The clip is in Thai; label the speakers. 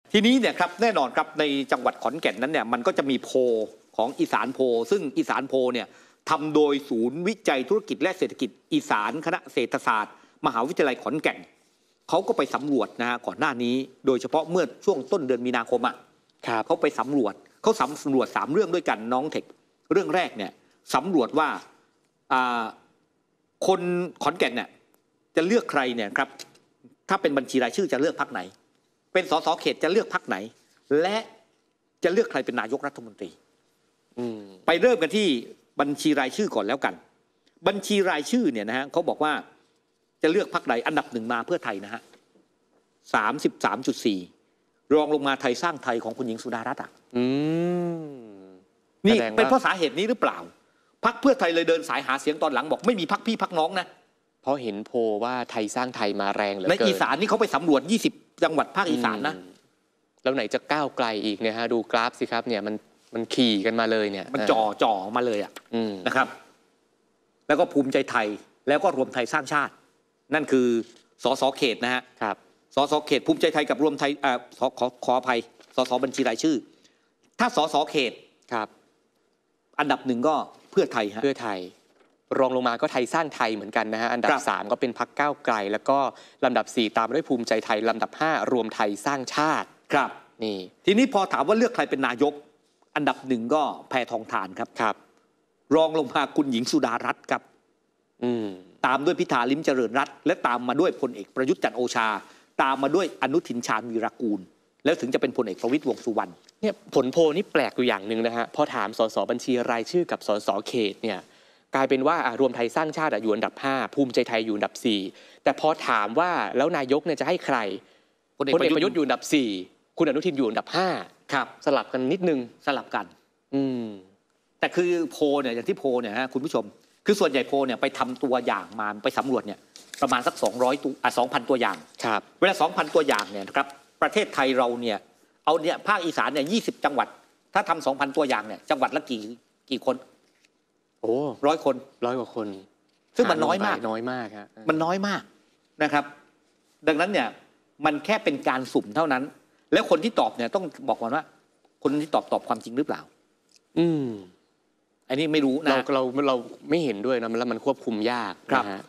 Speaker 1: ทีนี้เนี่ยครับแน่นอนครับในจังหวัดขอนแก่นนั้นเนี่ยมันก็จะมีโพลของอีสานโพลซึ่งอีสานโพลเนี่ยทำโดยศูนย์วิจัยธุรกิจและเศรษฐกิจอีสานคณะเศรษฐศาสตร์มหาวิทยาลัยขอนแก่นเขาก็ไปสำรวจนะฮะก่อนหน้านี้โดยเฉพาะเมื่อช่วงต้นเดือนมีนาคมเขาไปสำรวจ3 เรื่องด้วยกันน้องเทคเรื่องแรกเนี่ยสำรวจว่าคนขอนแก่นเนี่ยจะเลือกใครเนี่ยครับถ้าเป็นบัญชีรายชื่อจะเลือกพรรคไหนเป็นสสเขตจะเลือกพรรคไหนและจะเลือกใครเป็นนายกรัฐมนตรีไปเริ่มกันที่บัญชีรายชื่อก่อนแล้วกันบัญชีรายชื่อเนี่ยนะฮะเขาบอกว่าจะเลือกพรรคใดอันดับ1มาเพื่อไทยนะฮะ33.4รองลงมาไทยสร้างไทยของคุณหญิงสุดารัตน์นี่เป็นเพราะสาเหตุนี้หรือเปล่าพรรคเพื่อไทยเลยเดินสายหาเสียงตอนหลังบอกไม่มีพรรคพี่พรรคน้องนะ
Speaker 2: เพราะเห็นโพว่าไทยสร้างไทยมาแรงเหลือเกิน
Speaker 1: ในอีสานนี่เขาไปสำรวจ20จังหวัดภาคอีสานนะ
Speaker 2: แล้วไหนจะก้าวไกลอีกเนี่ยฮะดูกราฟสิครับเนี่ยมันขี่กันมาเลยเนี่ย
Speaker 1: มันจ่อมาเลยนะครับแล้วก็ภูมิใจไทยแล้วก็รวมไทยสร้างชาตินั่นคือสสเขตนะฮะ
Speaker 2: ครับ
Speaker 1: สสเขตภูมิใจไทยกับรวมไทยขออภัยสสบัญชีรายชื่อถ้าสสเขต
Speaker 2: ครับ
Speaker 1: อันดับ1ก็เพื่อไทยฮะ
Speaker 2: เพื่อไทยรองลงมาก็ไทยสร้างไทยเหมือนกันนะฮะอันดับ3ก็เป็นพรรคก้าวไกลแล้วก็ลำดับ4ตามด้วยภูมิใจไทยลำดับ5รวมไทยสร้างชาติ
Speaker 1: ครับ
Speaker 2: นี่
Speaker 1: ทีนี้พอถามว่าเลือกใครเป็นนายกอันดับ1ก็แพทองธารครับรองลงมาคุณหญิงสุดารัตน์ครับตามด้วยพิธาลิ้มเจริญรัตน์และตามมาด้วยพลเอกประยุทธ์จันทร์โอชาตามมาด้วยอนุทินชาญวีรกูลแล้วถึงจะเป็นพลเอกประวิตรวงษ์สุวรรณ
Speaker 2: เนี่ยผลโพลนี่แปลกอยู่อย่างหนึ่งนะฮะพอถามสสบัญชีรายชื่อกับสสเขตเนี่ยกลายเป็นว่ารวมไทยสร้างชาติอยู่อันดับ5ภูมิใจไทยอยู่อันดับ4แต่พอถามว่าแล้วนายกเนี่ยจะให้ใครพลเอกประยุทธ์อยู่อันดับ4คุณอนุทินอยู่อันดับ5
Speaker 1: ครับ
Speaker 2: สลับกันนิดนึง
Speaker 1: สลับกันแต่คือโพลเนี่ยอย่างที่โพลเนี่ยฮะคุณผู้ชมคือส่วนใหญ่โพลเนี่ยไปทำตัวอย่างมาไปสำรวจเนี่ยประมาณสัก2,000 ตัวอย่าง
Speaker 2: ครับ
Speaker 1: เวลา 2,000 ตัวอย่างเนี่ยนะครับประเทศไทยเราเนี่ยเอาเนี่ยภาคอีสานเนี่ย20 จังหวัดถ้าทำ 2,000 ตัวอย่างเนี่ยจังหวัดละกี่คน
Speaker 2: โอ้
Speaker 1: 100 คน
Speaker 2: 100 กว่าคน
Speaker 1: ซึ่งมันน้อยมาก
Speaker 2: ฮะ
Speaker 1: มันน้อยมากนะครับดังนั้นเนี่ยมันแค่เป็นการสุ่มเท่านั้นแล้วคนที่ตอบเนี่ยต้องบอกก่อนว่าคนที่ตอบความจริงหรือเปล่าอันนี้ไม่รู้นะ
Speaker 2: เราไม่เห็นด้วยนะแล้วมันควบคุมยากนะฮะ